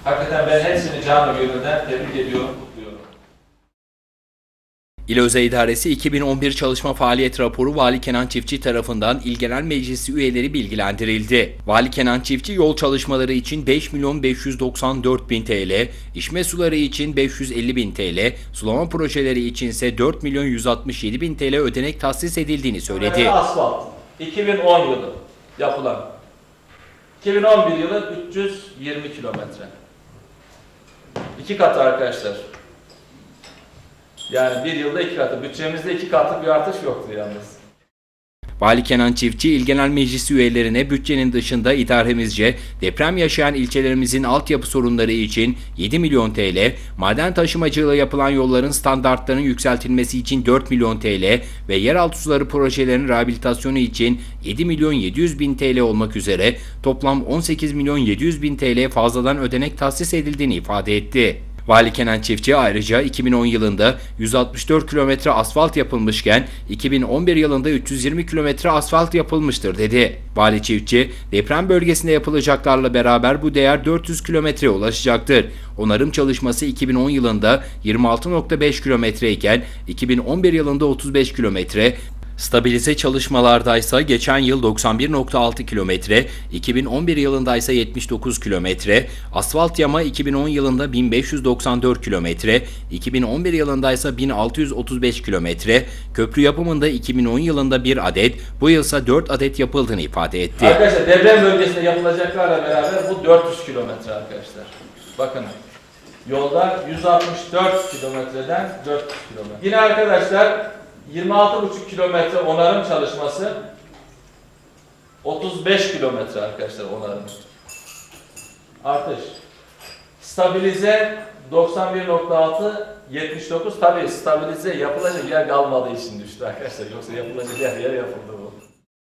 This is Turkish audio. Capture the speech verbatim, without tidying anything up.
Hakikaten ben hepsini canı gönülden tebrik ediyorum, kutluyorum. İl Özel İdaresi iki bin on bir Çalışma Faaliyet Raporu Vali Kenan Çiftçi tarafından İl Genel Meclisi üyeleri bilgilendirildi. Vali Kenan Çiftçi yol çalışmaları için beş milyon beş yüz doksan dört bin T L, içme suları için beş yüz elli bin T L, sulama projeleri için ise dört milyon yüz altmış yedi bin T L ödenek tahsis edildiğini söyledi. Asfalt iki bin on yılı yapılan, iki bin on bir yılı üç yüz yirmi kilometre. İki katı arkadaşlar. Yani bir yılda iki katı. Bütçemizde iki katı bir artış yoktu yalnız. Vali Kenan Çiftçi, İl Genel Meclisi üyelerine bütçenin dışında idaremizce deprem yaşayan ilçelerimizin altyapı sorunları için yedi milyon T L, maden taşımacılığı yapılan yolların standartlarının yükseltilmesi için dört milyon T L ve yeraltı suları projelerinin rehabilitasyonu için yedi milyon yedi yüz bin T L olmak üzere toplam on sekiz milyon yedi yüz bin T L fazladan ödenek tahsis edildiğini ifade etti. Vali Kenan Çiftçi ayrıca iki bin on yılında yüz altmış dört kilometre asfalt yapılmışken iki bin on bir yılında üç yüz yirmi kilometre asfalt yapılmıştır dedi. Vali Çiftçi, deprem bölgesinde yapılacaklarla beraber bu değer dört yüz kilometreye ulaşacaktır. Onarım çalışması iki bin on yılında yirmi altı nokta beş kilometre iken iki bin on bir yılında otuz beş kilometre, stabilize çalışmalardaysa geçen yıl doksan bir nokta altı kilometre, iki bin on bir yılındaysa yetmiş dokuz kilometre, asfalt yama iki bin on yılında bin beş yüz doksan dört kilometre, iki bin on bir yılındaysa bin altı yüz otuz beş kilometre, köprü yapımında iki bin on yılında bir adet, bu yılsa dört adet yapıldığını ifade etti. Arkadaşlar deprem bölgesinde yapılacaklarla beraber bu dört yüz kilometre arkadaşlar. Bakın yolda yüz altmış dört kilometreden dört yüz kilometre. Yine arkadaşlar yirmi altı buçuk kilometre onarım çalışması, otuz beş kilometre arkadaşlar onarım. Artış. Stabilize doksan bir nokta altı, yetmiş dokuz. Tabii stabilize yapılacak yer kalmadığı için düştü arkadaşlar. Yoksa yapılacak yer yer yapıldı bu.